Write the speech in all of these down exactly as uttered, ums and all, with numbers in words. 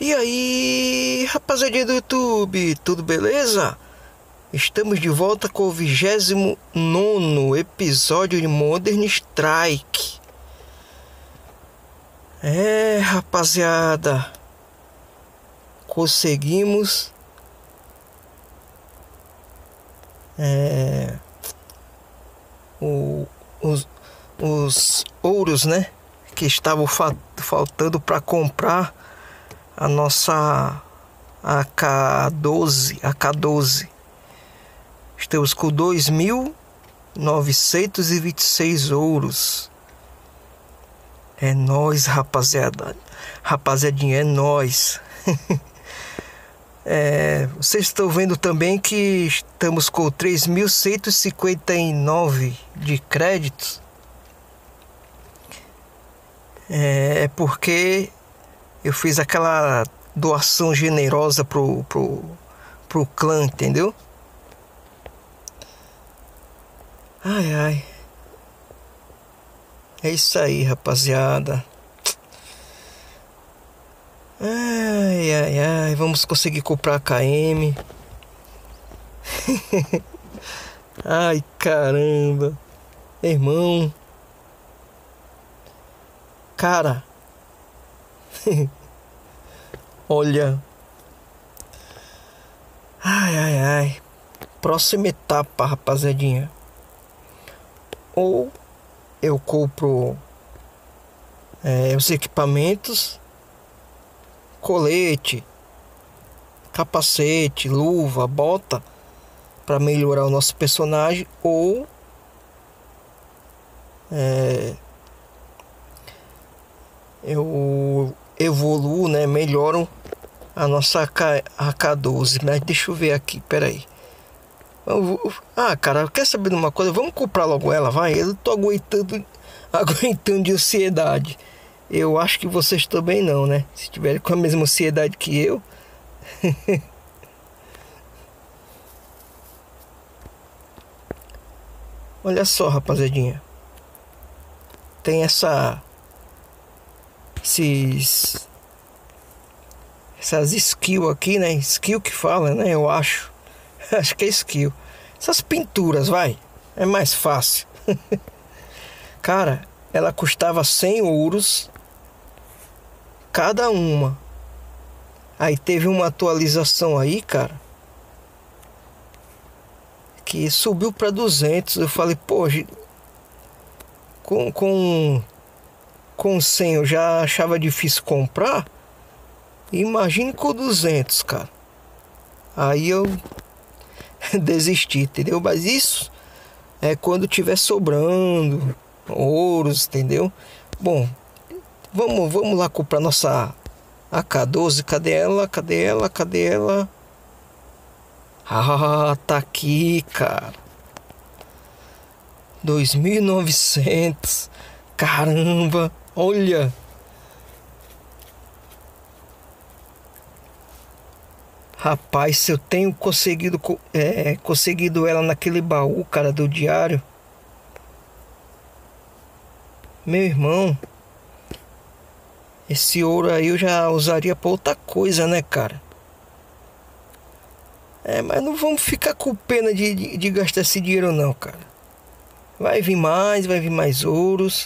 E aí, rapaziada do YouTube, tudo beleza? Estamos de volta com o vigésimo nono episódio de Modern Strike. É, rapaziada, conseguimos é, o, os, os ouros, né, que estavam fa faltando para comprar a nossa A K doze, A K doze. Estamos com dois mil novecentos e vinte e seis ouros. É nóis, rapaziada. Rapaziadinha, é nóis. é, vocês estão vendo também que estamos com três mil cento e cinquenta e nove de créditos. É, é porque eu fiz aquela doação generosa pro, pro, pro clã, entendeu? Ai, ai. É isso aí, rapaziada. Ai, ai, ai. Vamos conseguir comprar a K M. Ai, caramba. Irmão. Cara. Olha. Ai, ai, ai. Próxima etapa, rapaziadinha. Ou eu compro é, os equipamentos, colete, capacete, luva, bota, para melhorar o nosso personagem, ou é, eu evoluo, né, melhoro a nossa A K doze. Mas deixa eu ver aqui, peraí. Ah, cara, quer saber de uma coisa? Vamos comprar logo ela, vai. Eu tô aguentando, aguentando de ansiedade. Eu acho que vocês também não, né? Se tiverem com a mesma ansiedade que eu. Olha só, rapaziadinha. Tem essa... Esses... Essas skills aqui, né? Skill que fala, né? Eu acho. Acho que é skill. Essas pinturas, vai. É mais fácil. Cara, ela custava cem ouros cada uma. Aí teve uma atualização aí, cara, que subiu para duzentos. Eu falei, pô, com, com, com cem eu já achava difícil comprar. Imagine com duzentos, cara. Aí eu desistir, entendeu? Mas isso é quando tiver sobrando ouros, entendeu? Bom, vamos, vamos lá comprar nossa A K doze. Cadê ela? Cadê ela? Cadê ela? Ah, tá aqui, cara. dois mil e novecentos. Caramba, olha. Rapaz, se eu tenho conseguido é, conseguido ela naquele baú, cara, do diário. Meu irmão, esse ouro aí eu já usaria pra outra coisa, né, cara? É, mas não vamos ficar com pena de, de, de gastar esse dinheiro não, cara. Vai vir mais, vai vir mais ouros.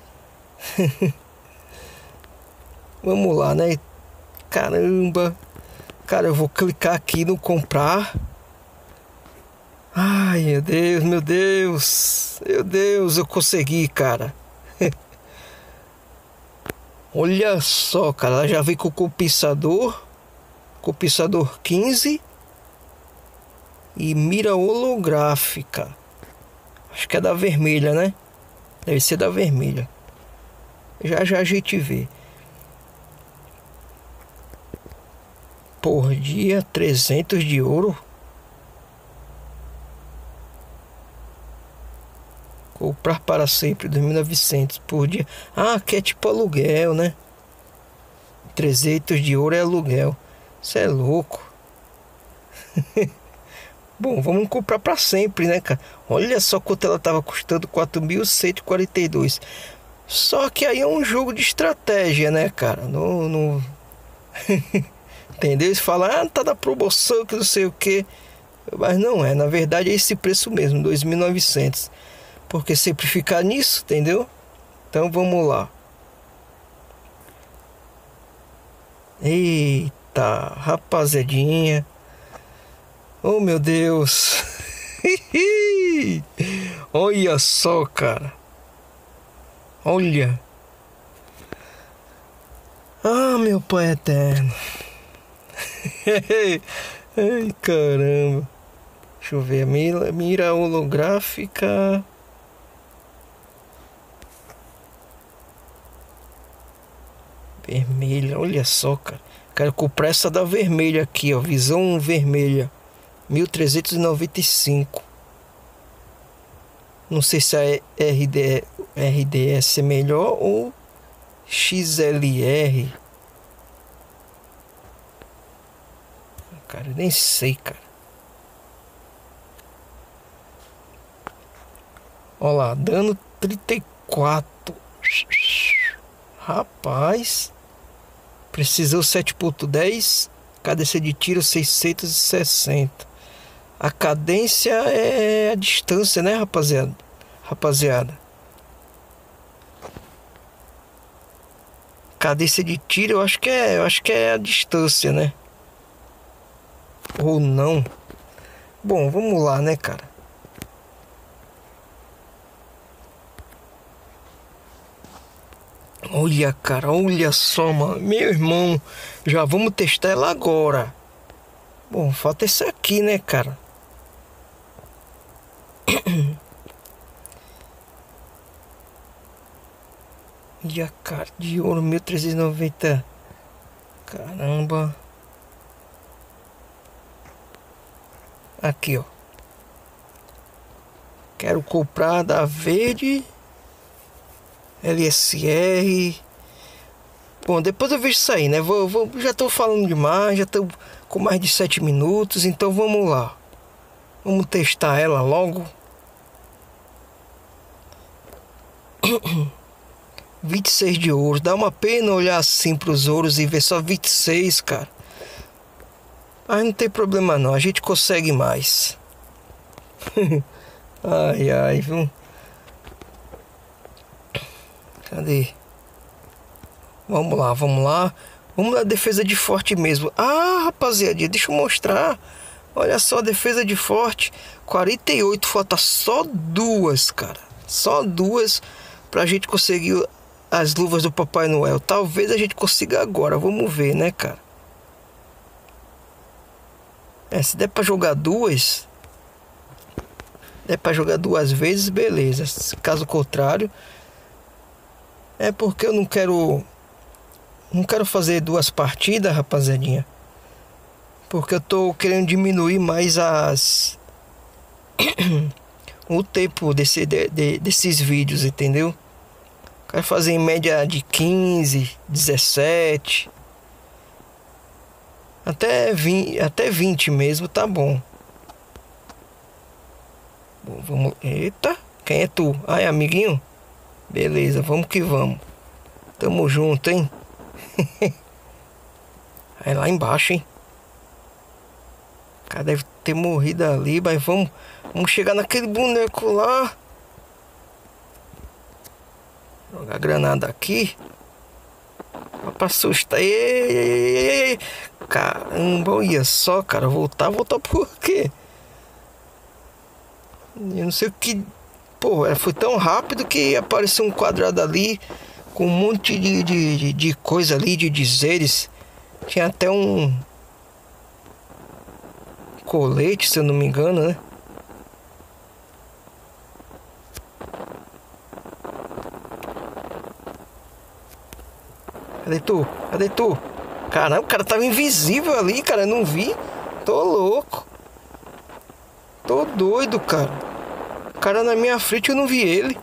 Vamos lá, né? Caramba. Cara, eu vou clicar aqui no comprar. Ai, meu Deus, meu Deus. Meu Deus, eu consegui, cara. Olha só, cara. Ela já veio com o compensador. Compensador quinze. E mira holográfica. Acho que é da vermelha, né? Deve ser da vermelha. Já já a gente vê. Por dia, trezentos de ouro. Comprar para sempre, dois mil e novecentos por dia. Ah, que é tipo aluguel, né? trezentos de ouro é aluguel. Isso é louco. Bom, vamos comprar para sempre, né, cara? Olha só quanto ela estava custando, quatro mil cento e quarenta e dois. Só que aí é um jogo de estratégia, né, cara? No, no... Entendeu? Eles falam, ah, tá da promoção, que não sei o que. Mas não é, na verdade é esse preço mesmo, dois mil e novecentos. Porque sempre ficar nisso, entendeu? Então vamos lá. Eita, rapaziadinha. Oh meu Deus. Olha só, cara. Olha. Ah, meu pai eterno. Ai, caramba. Deixa eu ver. Mira, mira holográfica. Vermelha. Olha só, cara. Quero comprar essa da vermelha aqui, ó. Visão vermelha. mil trezentos e noventa e cinco. Não sei se a R D, R D S é melhor ou X L R. Cara, eu nem sei, cara. Olha lá, dano trinta e quatro. Rapaz. Precisou sete ponto dez. Cadência de tiro seiscentos e sessenta. A cadência é a distância, né, rapaziada? Rapaziada. Cadência de tiro, eu acho que é, eu acho que é a distância, né? Ou não. Bom, vamos lá, né, cara? Olha, cara, olha só, mano. Meu irmão, já vamos testar ela agora. Bom, falta esse aqui, né, cara? E a cara de ouro mil trezentos e noventa. Caramba. Aqui, ó. Quero comprar da verde. L S R. Bom, depois eu vejo isso aí, né? Vou, vou, já tô falando demais. Já tô com mais de sete minutos. Então vamos lá. Vamos testar ela logo. vinte e seis de ouro. Dá uma pena olhar assim pros ouros e ver só vinte e seis, cara. Mas não tem problema não. A gente consegue mais. Ai, ai, viu? Cadê? Vamos lá, vamos lá. Vamos na defesa de forte mesmo. Ah, rapaziada, deixa eu mostrar. Olha só, a defesa de forte. quarenta e oito, falta só duas, cara. Só duas pra gente conseguir as luvas do Papai Noel. Talvez a gente consiga agora. Vamos ver, né, cara? É, se der pra jogar duas... Der pra jogar duas vezes, beleza. Caso contrário... É porque eu não quero... Não quero fazer duas partidas, rapaziadinha. Porque eu tô querendo diminuir mais as... o tempo desse, de, de, desses vídeos, entendeu? Quero fazer em média de quinze, dezessete... Até vinte, até vinte mesmo, tá bom. Bom, vamos... Eita, quem é tu? Ai, amiguinho? Beleza, vamos que vamos. Tamo junto, hein? Aí lá embaixo, hein? O cara deve ter morrido ali, mas vamos, vamos chegar naquele boneco lá. Jogar granada aqui. Pra assustar. Ei, ei, ei, ei. Caramba, olha só, cara. Voltar, voltar por quê? Eu não sei o que... Pô, foi tão rápido que apareceu um quadrado ali com um monte de, de, de, de coisa ali, de dizeres. Tinha até um colete, se eu não me engano, né? Cadê tu? Cadê tu? Caramba, o cara tava invisível ali, cara. Eu não vi. Tô louco. Tô doido, cara. O cara na minha frente, eu não vi ele.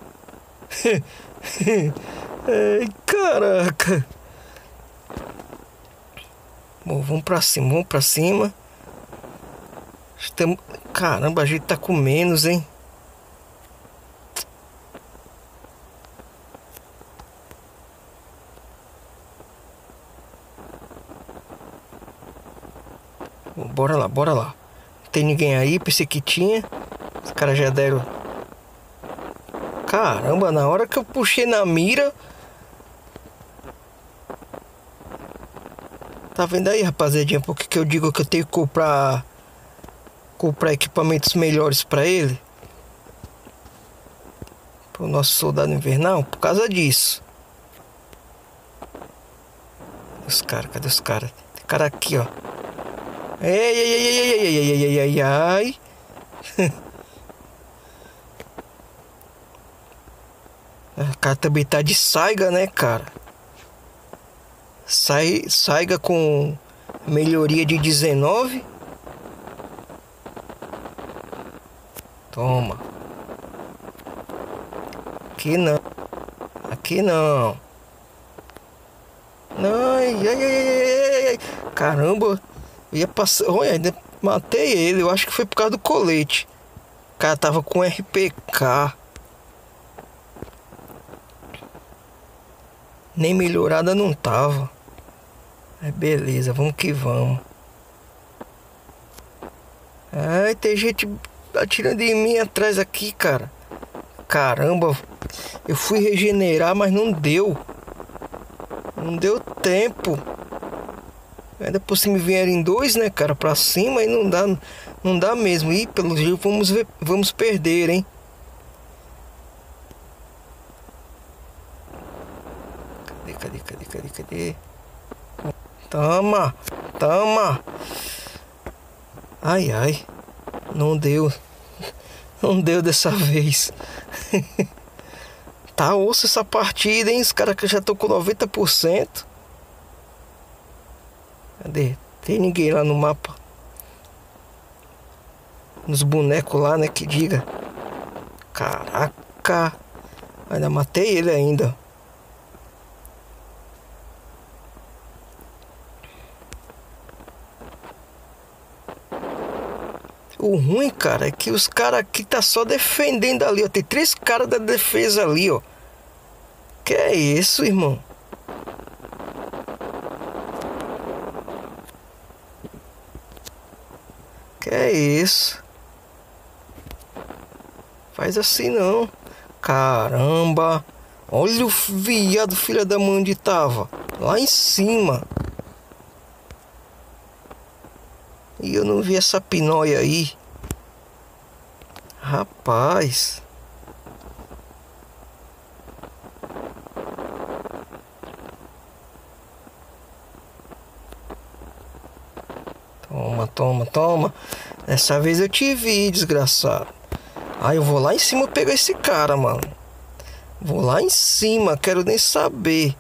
Ai, caraca. Bom, vamos pra cima, vamos pra cima. Estamos... Caramba, a gente tá com menos, hein? bora lá. Não tem ninguém aí, pensei que tinha. Os caras já deram. Caramba, na hora que eu puxei na mira. Tá vendo aí, rapaziadinha? Por que que eu digo que eu tenho que comprar comprar equipamentos melhores pra ele? Pro nosso soldado invernal? Por causa disso. Os caras, cadê os caras? Tem cara aqui, ó. Ei, ei, ei, ei, ei, ei, ei, ei, ei, ai. O cara também tá de saiga, né, cara? Sai, saiga com melhoria de dezenove. Toma. Aqui não. Aqui não. Não, ai, ai, ai, ai, ai. Caramba. Eu ia passar. Olha, ainda matei ele. Eu acho que foi por causa do colete. O cara tava com R P K. Nem melhorada não tava. É, beleza, vamos que vamos. Ai, tem gente atirando em mim atrás aqui, cara. Caramba. Eu fui regenerar, mas não deu. Não deu tempo. Ainda por cima vierem dois, né, cara, pra cima e não dá, não dá mesmo. E pelo jeito vamos ver, vamos perder, hein. Cadê, cadê, cadê, cadê, cadê? Toma, toma. Ai, ai. Não deu. Não deu dessa vez. Tá osso essa partida, hein? Os caras que já estão com noventa por cento. Cadê? Tem ninguém lá no mapa. Nos bonecos lá, né? Que diga. Caraca. Ainda matei ele ainda. O ruim, cara, é que os caras aqui tá só defendendo ali, ó. Tem três caras da defesa ali, ó. Que é isso, irmão? Que é isso? Faz assim não. Caramba. Olha o viado, filha da mãe, onde tava. Lá em cima. E eu não vi essa pinóia aí. Rapaz. Toma, toma, toma. Dessa vez eu te vi, desgraçado. Ah, eu vou lá em cima pegar esse cara, mano. Vou lá em cima, quero nem saber.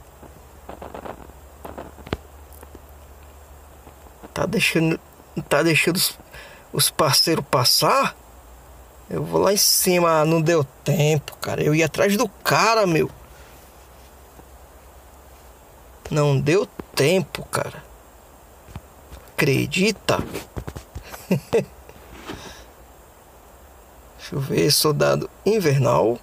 Tá deixando... Tá deixando os, os parceiros passar? Eu vou lá em cima. Ah, não deu tempo, cara. Eu ia atrás do cara, meu. Não deu tempo, cara. Acredita? Deixa eu ver. Soldado invernal.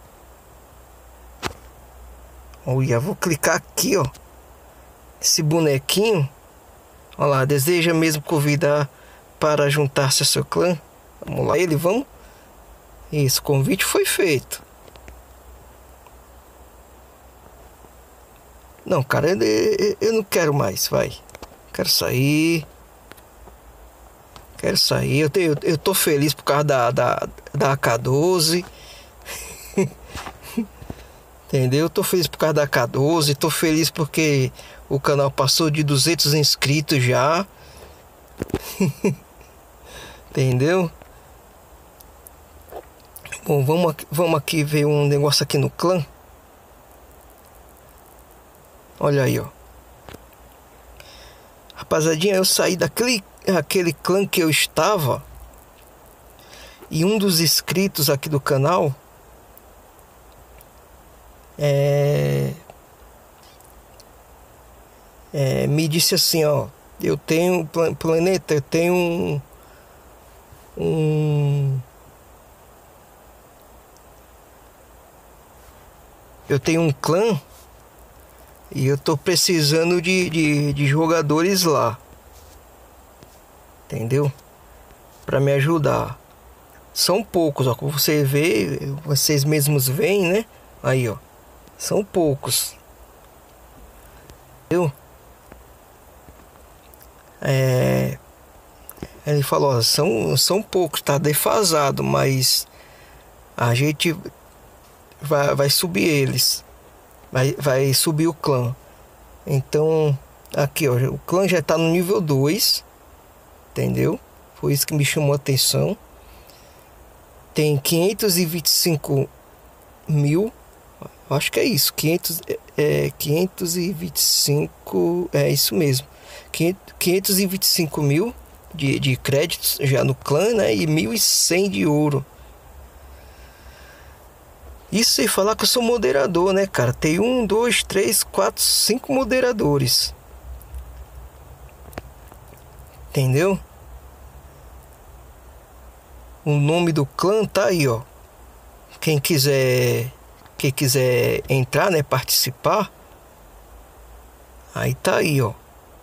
Olha, vou clicar aqui, ó. Esse bonequinho. Olha lá, deseja mesmo convidar para juntar-se ao seu clã? Vamos lá, ele, vamos? Isso, o convite foi feito. Não, cara, eu, eu, eu não quero mais, vai. Quero sair. Quero sair. Eu, tenho, eu tô feliz por causa da, da, da A K doze. Entendeu? Eu tô feliz por causa da A K doze. Tô feliz porque o canal passou de duzentos inscritos já. Entendeu? Bom, vamos aqui, vamos aqui ver um negócio aqui no clã. Olha aí, ó. Rapazadinha, eu saí daquele aquele clã que eu estava. E um dos inscritos aqui do canal é, é, me disse assim, ó. Eu tenho, planeta, eu tenho um... um eu tenho um clã e eu tô precisando de, de, de jogadores lá. Entendeu? para me ajudar. São poucos, ó, como você vê, vocês mesmos veem, né? Aí, ó, são poucos. Entendeu? É, ele falou, ó, são, são poucos, tá defasado, mas a gente vai, vai subir eles. Vai, vai subir o clã. Então, aqui, ó, o clã já tá no nível dois. Entendeu? Foi isso que me chamou a atenção. Tem quinhentos e vinte e cinco mil. Acho que é isso. quinhentos, é, quinhentos e vinte e cinco. É isso mesmo. quinhentos e vinte e cinco mil de, de créditos já no clã, né? E mil e cem de ouro. Isso sem falar que eu sou moderador, né, cara? Tem um, dois, três, quatro, cinco moderadores. Entendeu? O nome do clã tá aí, ó. Quem quiser, quem quiser entrar, né, participar, aí tá aí, ó.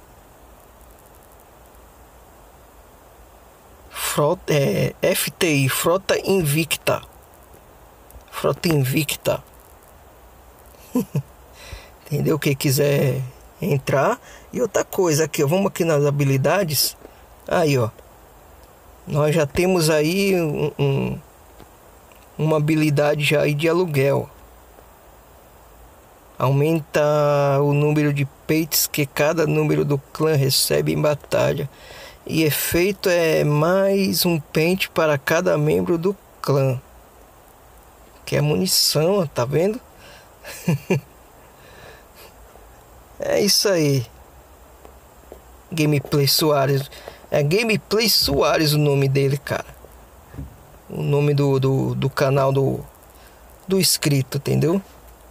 Frota, é, F T I, Frota Invicta. Frota Invicta. Entendeu? Quem quiser entrar. E outra coisa aqui, ó, vamos aqui nas habilidades. Aí, ó. Nós já temos aí um, um, uma habilidade já aí de aluguel. Aumenta o número de peitos que cada número do clã recebe em batalha. E efeito é mais um pente para cada membro do clã. Que é munição, tá vendo? É isso aí. Gameplay Soares. É Gameplay Soares o nome dele, cara. O nome do, do, do canal do, do inscrito, entendeu?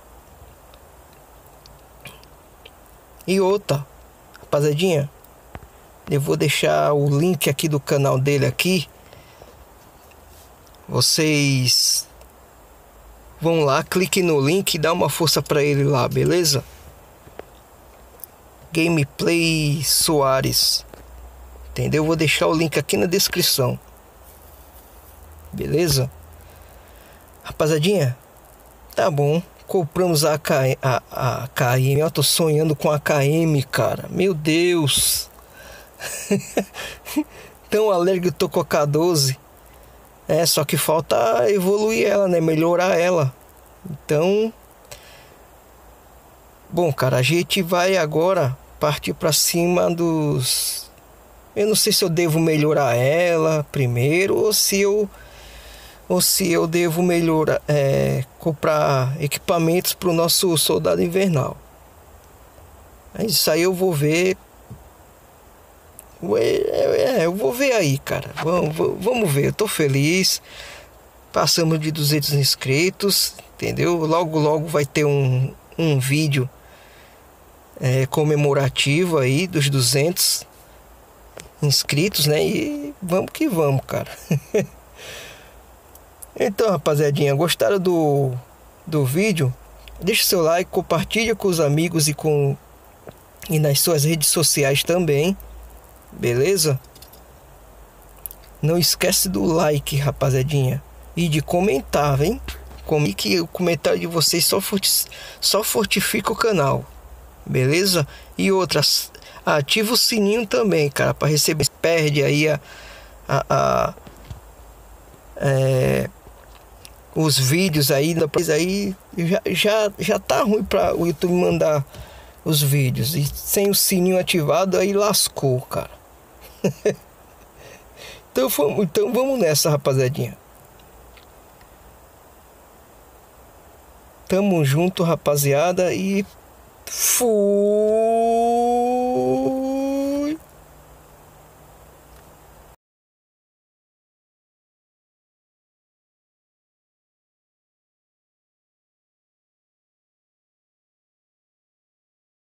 E outra, rapaziadinha, eu vou deixar o link aqui do canal dele aqui. Vocês vão lá, clique no link e dá uma força pra ele lá, beleza? Gameplay Soares. Entendeu? Vou deixar o link aqui na descrição. Beleza? Rapaziadinha, tá bom. Compramos a, K, a, a K M. Eu tô sonhando com a K M, cara. Meu Deus. Tão alegre que eu tô com a K doze. É, só que falta evoluir ela, né? Melhorar ela. Então... Bom, cara, a gente vai agora partir pra cima dos... Eu não sei se eu devo melhorar ela primeiro ou se eu... Ou se eu devo melhorar... É, comprar equipamentos pro nosso soldado invernal. Isso aí eu vou ver... É, eu vou ver aí, cara. Vamos, vamos ver. Eu tô feliz. Passamos de duzentos inscritos, entendeu? Logo, logo vai ter um, um vídeo é, comemorativo aí dos duzentos inscritos, né? E vamos que vamos, cara. Então, rapaziadinha, gostaram do, do vídeo? Deixa seu like, compartilha com os amigos e, com, e nas suas redes sociais também. Beleza? Não esquece do like, rapaziadinha. E de comentar, hein? Como que o comentário de vocês só, forti só fortifica o canal. Beleza? E outras, ativa o sininho também, cara, para receber. Perde aí a, a, a é, os vídeos aí, aí já, já, já tá ruim para o YouTube mandar os vídeos. E sem o sininho ativado aí lascou, cara. então, vamos, então vamos nessa, rapaziadinha. Tamo junto, rapaziada, e fui.